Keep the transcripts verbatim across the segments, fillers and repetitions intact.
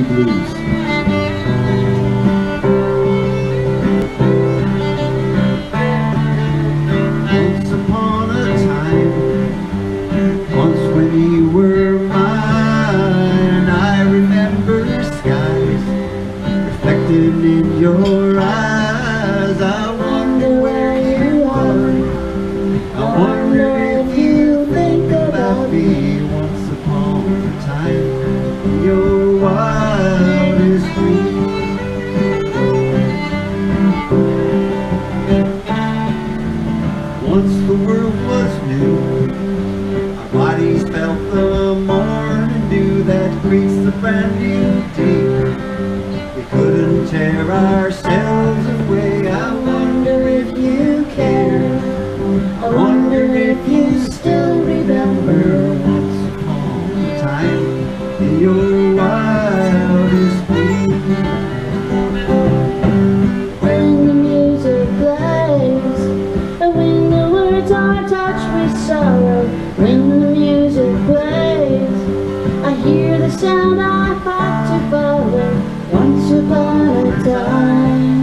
Country Blues. Once upon a time, once when you were mine, I remember skies reflected in your eyes. I wonder where you are. I wonder if you think about me. Once upon a time, your wildest dream. Once the world was new, our bodies felt the morning dew that greets the brand new day. We couldn't tear ourselves away. I wonder if you care. I wonder if you still remember once upon a time in your wildest dream. When the music plays, and when the words are touched with sorrow, when the music plays, I hear the sound I fought to follow once upon a time.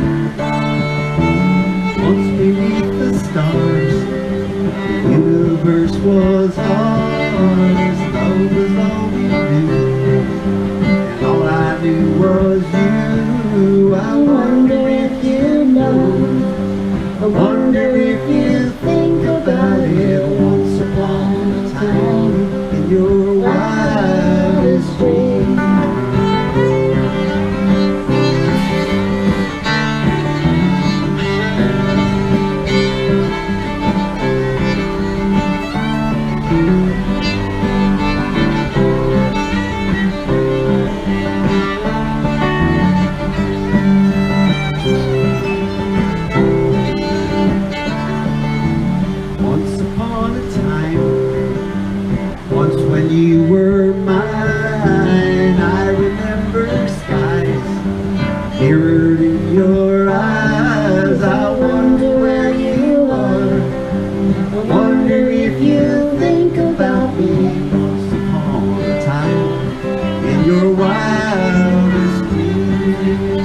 Once beneath the stars, the universe was ours. Love was all we knew, and all I knew was you. I wonder if you know. I wonder if you think about it. Once upon a time in your wildest dream. Once upon a time, once when you were mine, I remember skies mirrored in your eyes. I wonder where you are. I wonder if you think about me. Once upon a time in your wildest dream.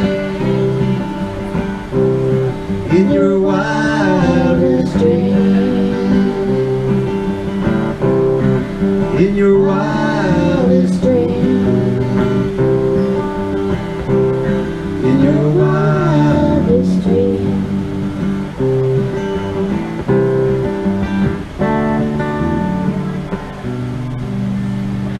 In your wildest dream. In your wild